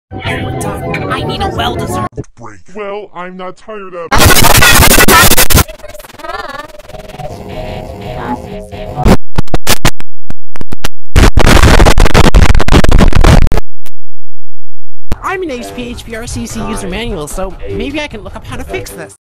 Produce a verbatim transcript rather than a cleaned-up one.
I need a well-deserved break. Well, I'm not tired of I'm an H P H P R C C user manual, so maybe I can look up how to fix this.